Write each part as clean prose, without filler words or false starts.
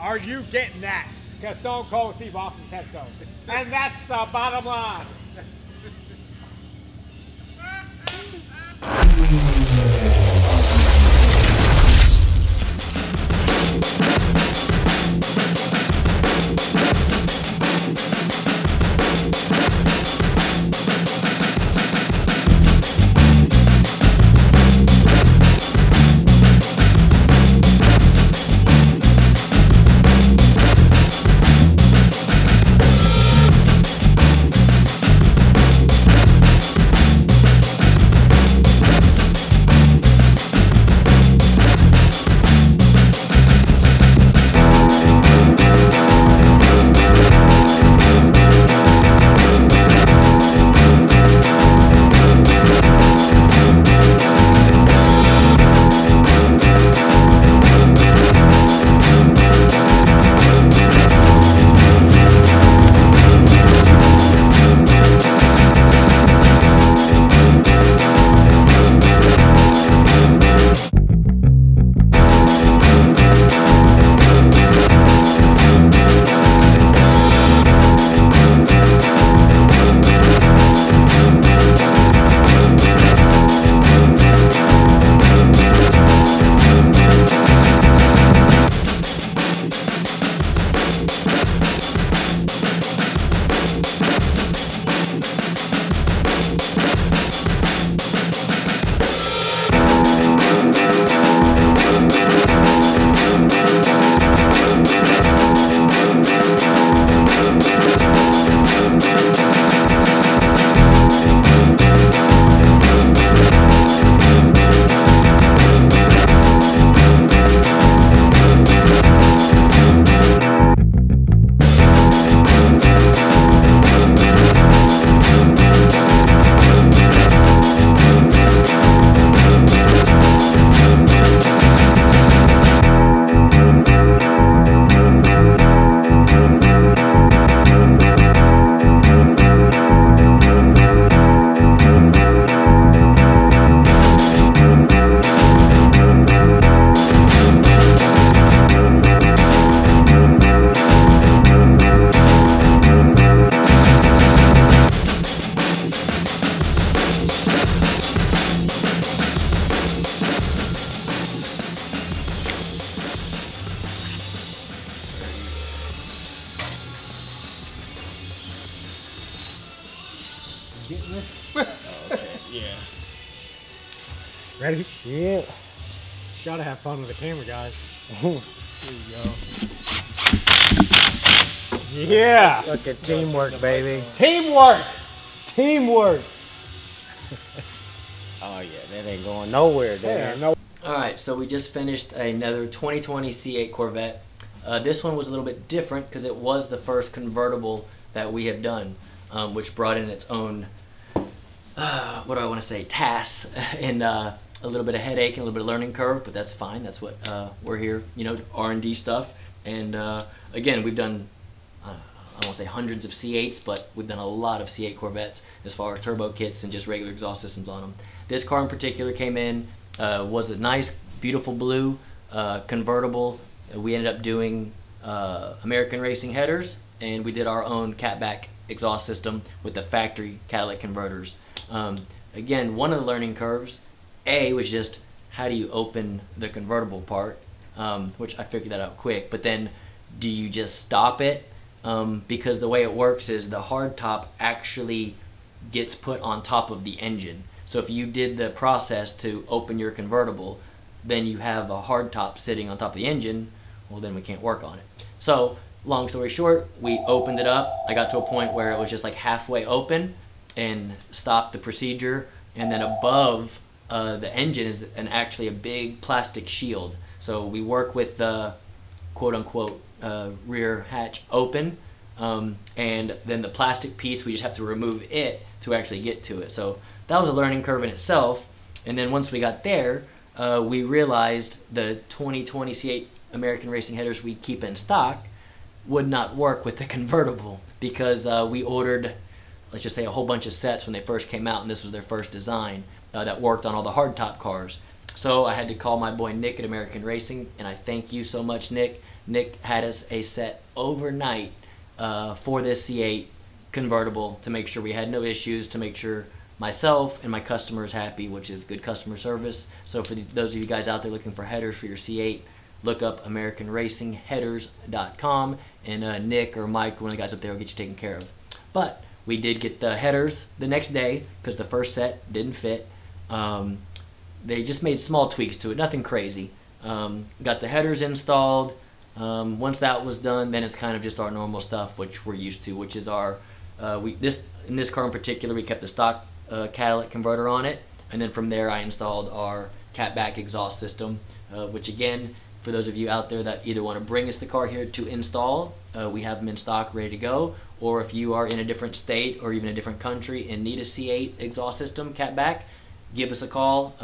Are you getting that? Because Stone Cold Steve Austin said so. And that's the bottom line. Getting this? Okay, yeah. Ready? Yeah. Gotta have fun with the camera, guys. Here you go. Yeah! Look at teamwork, baby. Teamwork! Teamwork! Oh yeah, that ain't going nowhere, there. No. Alright, so we just finished another 2020 C8 Corvette. This one was a little bit different because it was the first convertible that we have done, which brought in its own, what do I want to say, tasks and a little bit of headache and a little bit of learning curve, but that's fine. That's what we're here, you know, R&D stuff. And again, we've done, I won't say hundreds of C8s, but we've done a lot of C8 Corvettes as far as turbo kits and just regular exhaust systems on them. This car in particular came in, was a nice, beautiful blue convertible. We ended up doing American Racing headers, and we did our own catback exhaust system with the factory catalytic converters. Again, one of the learning curves, was just how do you open the convertible part, which I figured that out quick, but then do you just stop it? Because the way it works is the hardtop actually gets put on top of the engine. So if you did the process to open your convertible, then you have a hardtop sitting on top of the engine, well then we can't work on it. So long story short, we opened it up. I got to a point where it was just like halfway open and stopped the procedure, and then above the engine is actually a big plastic shield. So we work with the quote-unquote rear hatch open, and then the plastic piece, we just have to remove it to actually get to it. So that was a learning curve in itself. And then once we got there, we realized the 2020 C8 American Racing headers we keep in stock would not work with the convertible, because we ordered, let's just say, a whole bunch of sets when they first came out, and this was their first design that worked on all the hardtop cars. So I had to call my boy Nick at American Racing, and I thank you so much, Nick, Nick had us a set overnight for this C8 convertible to make sure we had no issues, to make sure myself and my customers happy, which is good customer service. So for those of you guys out there looking for headers for your C8, look up AmericanRacingHeaders.com, and Nick or Mike, one of the guys up there, will get you taken care of. But we did get the headers the next day because the first set didn't fit. They just made small tweaks to it, nothing crazy. Got the headers installed. Once that was done, then it's kind of just our normal stuff, which we're used to, which is our in this car in particular, we kept the stock catalytic converter on it, and then from there I installed our Catback exhaust system, which again, for those of you out there that either want to bring us the car here to install, we have them in stock ready to go, or if you are in a different state or even a different country and need a C8 exhaust system Catback, give us a call,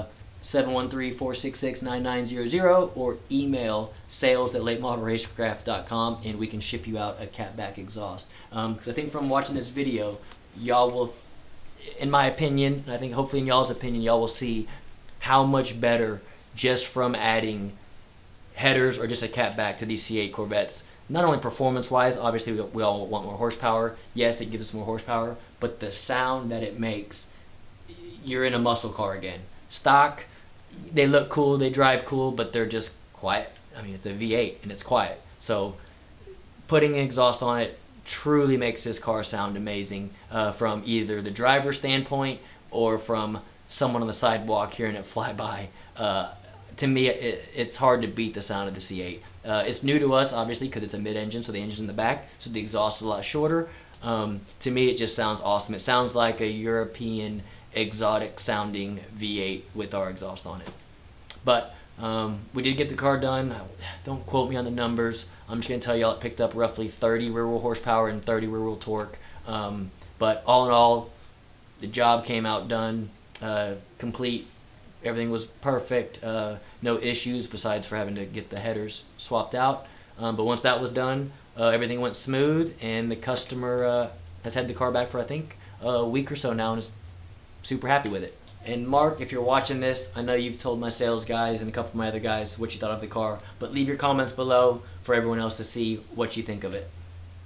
713-466-9900, or email sales@latemodelracecraft.com, and we can ship you out a Catback exhaust. Because I think from watching this video, y'all will, in my opinion, I think hopefully in y'all's opinion, y'all will see how much better just from adding headers or just a Catback to these C8 Corvettes. Not only performance-wise, obviously we all want more horsepower. Yes, it gives us more horsepower, but the sound that it makes, you're in a muscle car again. Stock, they look cool, they drive cool, but they're just quiet. I mean, it's a V8 and it's quiet. So putting an exhaust on it truly makes this car sound amazing, from either the driver's standpoint or from someone on the sidewalk hearing it fly by. To me, it's hard to beat the sound of the C8. It's new to us, obviously, because it's a mid-engine, so the engine's in the back, so the exhaust is a lot shorter. To me, it just sounds awesome. It sounds like a European exotic sounding V8 with our exhaust on it. But we did get the car done. Don't quote me on the numbers. I'm just going to tell y'all it picked up roughly 30 rear-wheel horsepower and 30 rear-wheel torque. But all in all, the job came out done, complete. Everything was perfect. No issues besides for having to get the headers swapped out. But once that was done, everything went smooth, and the customer has had the car back for, I think, a week or so now, and is super happy with it. And Mark, if you're watching this, I know you've told my sales guys and a couple of my other guys what you thought of the car, but leave your comments below for everyone else to see what you think of it.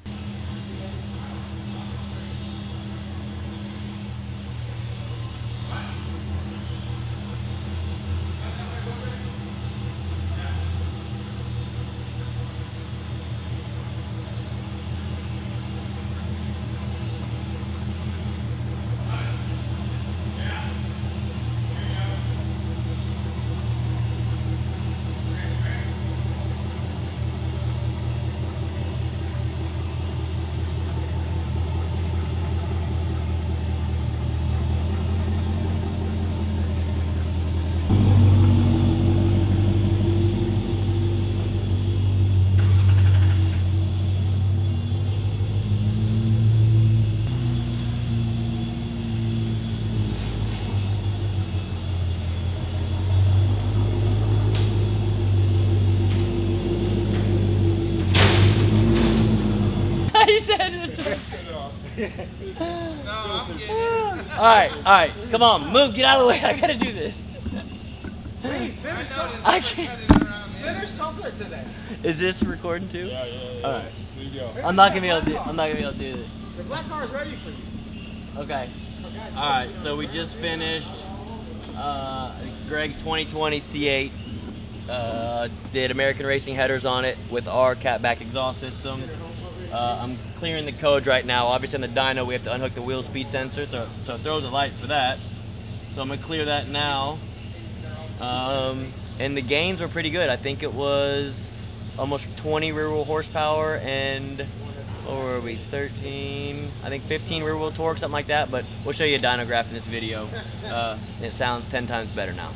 Alright, come on, move, get out of the way, I gotta do this. Please, finish something. I can't. Finish something today. Is this recording too? Yeah. Alright. There you go. I'm not gonna be able to do this. The black car is ready for you. Okay. Alright, so we just finished Greg's 2020 C8. Did American Racing headers on it with our Catback exhaust system. I'm clearing the code right now. Obviously on the dyno we have to unhook the wheel speed sensor, so it throws a light for that. So I'm going to clear that now. And the gains were pretty good. I think it was almost 20 rear wheel horsepower and, what were we, 13, I think 15 rear wheel torque, something like that. But we'll show you a dyno graph in this video. It sounds 10 times better now.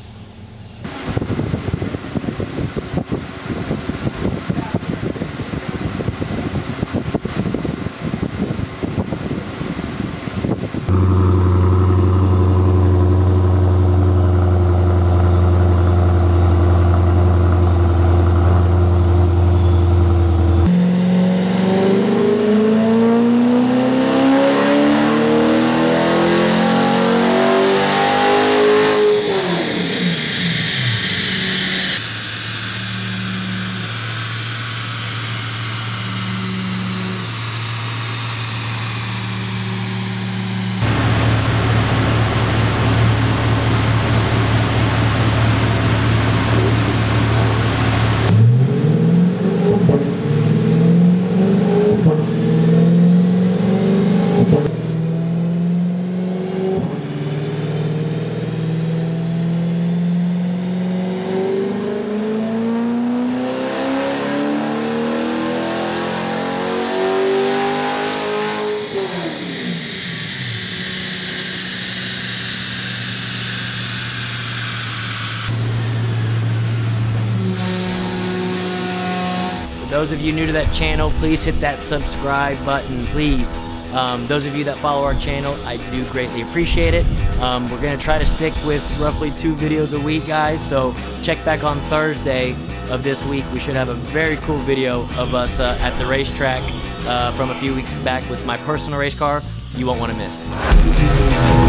those of you new to that channel, please hit that subscribe button, please. Those of you that follow our channel, I do greatly appreciate it. We're gonna try to stick with roughly 2 videos a week, guys, so check back on Thursday of this week. We should have a very cool video of us at the racetrack from a few weeks back with my personal race car. You won't wanna miss.